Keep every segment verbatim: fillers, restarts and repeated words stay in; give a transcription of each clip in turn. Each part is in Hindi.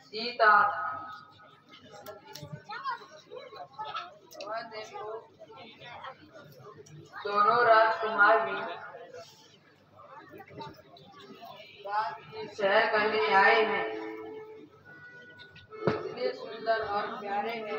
सीता और देखो दोनों राजकुमार भी शहर करने आए हैं, इतने सुंदर और प्यारे हैं।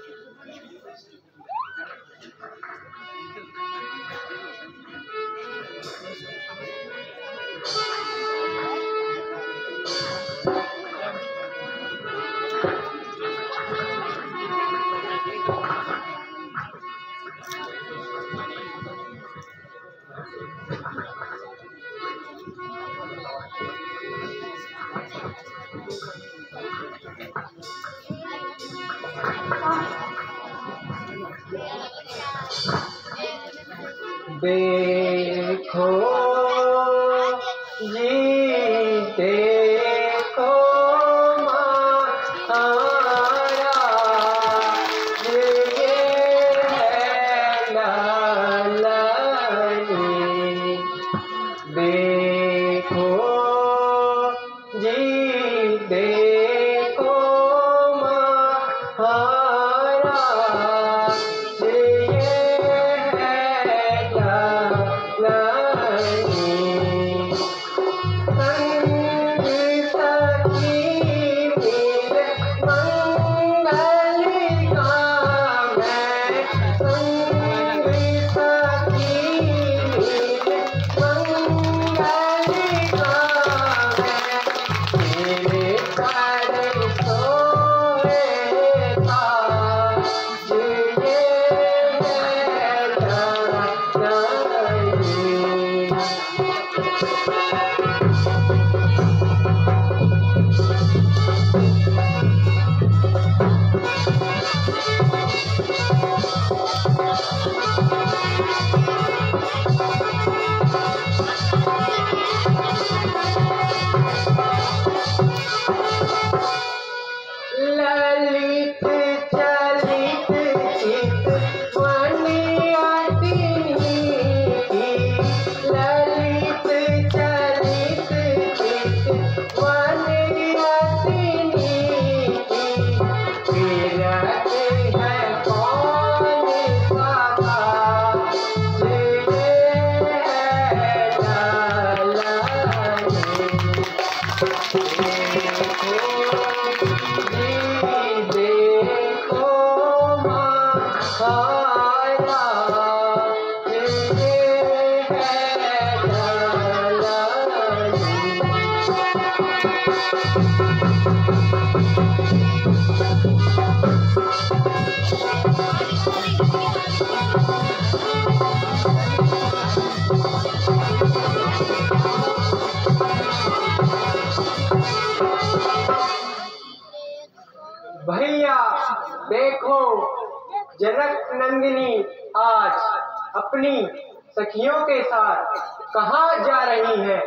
देखो जी देखो माया ये है लालनी। देखो जी देखो माया ललित चलित चितवनी अतिनी की, ललित चलित चितवनी अतिनी की। फिरत है कौन सखा ये है लालनी। भैया देखो जनक नंदिनी आज अपनी सखियों के साथ कहाँ जा रही हैं।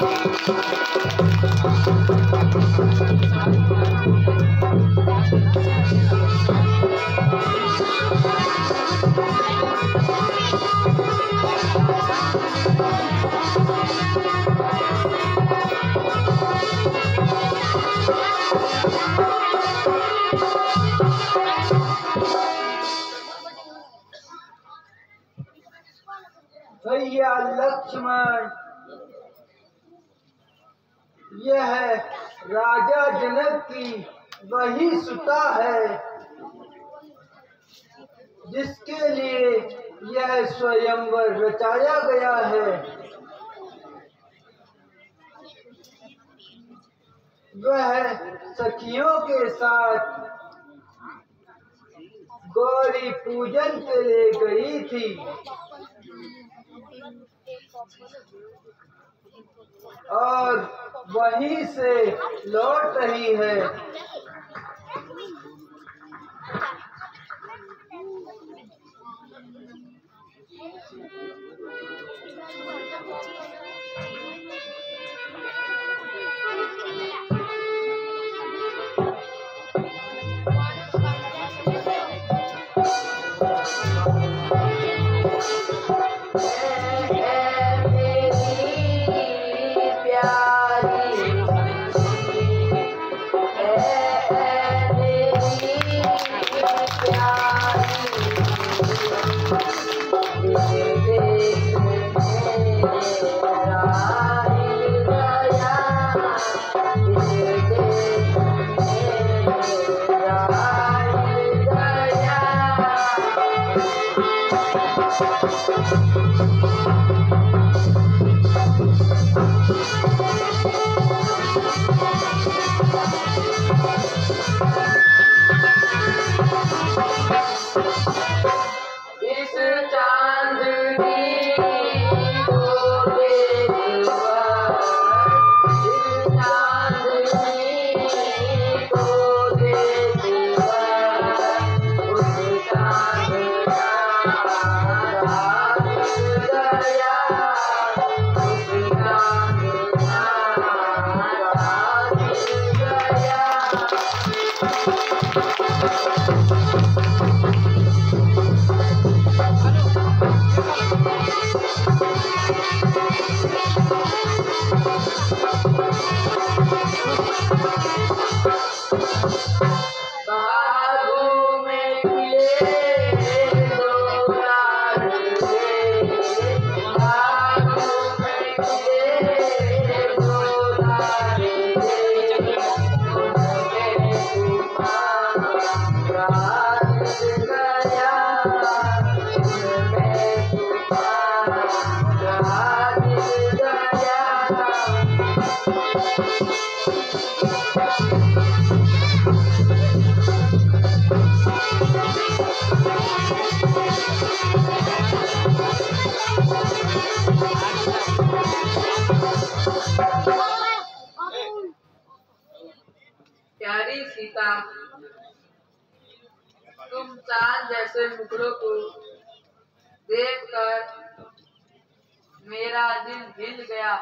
भैया लक्ष्मण, यह राजा जनक की वही सुता है जिसके लिए यह स्वयंवर रचाया गया है। वह सखियों के साथ गौरी पूजन के लिए गई थी और वहीं से लौट रही है। प्यारी सीता, तुम चांद जैसे मुखड़ों को देखकर मेरा दिल हिल गया।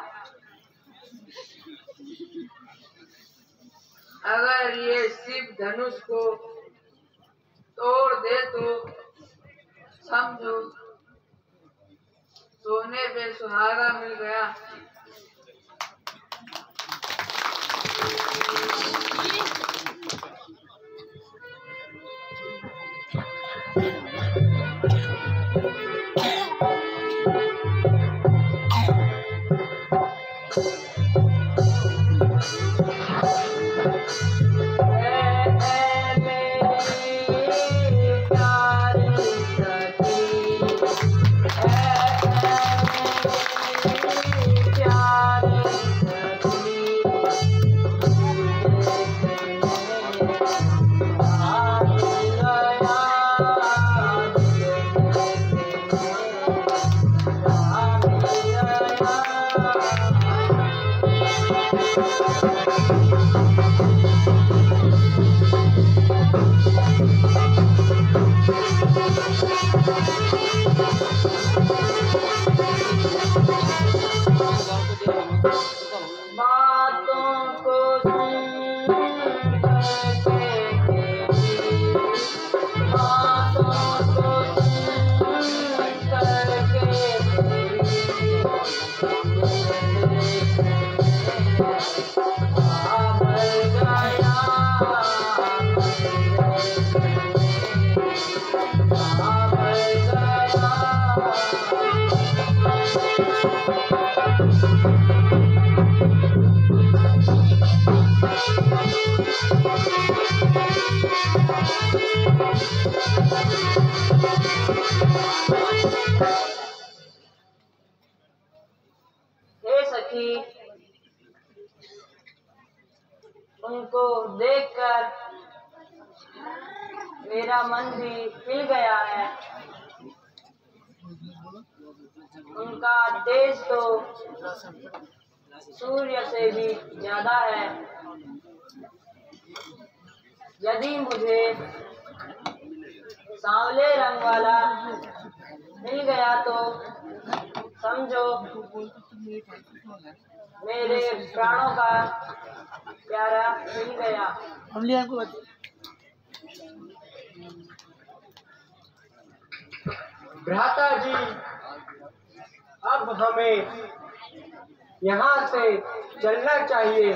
अगर ये शिव धनुष को तोड़ दे तो समझो सोने पे सुहागा मिल गया। हे सखी, उनको देखकर मेरा मन भी हिल गया है। उनका तेज तो सूर्य से भी ज्यादा है। यदि मुझे सांवले रंग वाला मिल गया तो समझो मेरे प्राणों का प्यारा मिल गया। भ्राता जी, अब हमें यहाँ से चलना चाहिए।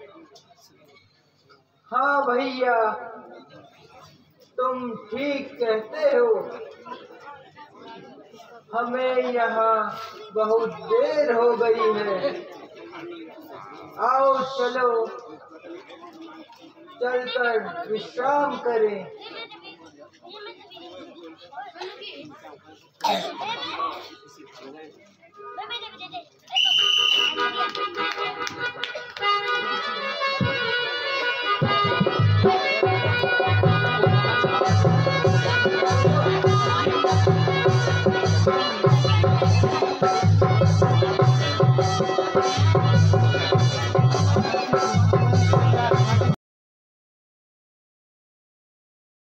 हाँ भैया, तुम ठीक कहते हो। हमें यहाँ बहुत देर हो गई है। आओ चलो, चलकर विश्राम करें। Thank you.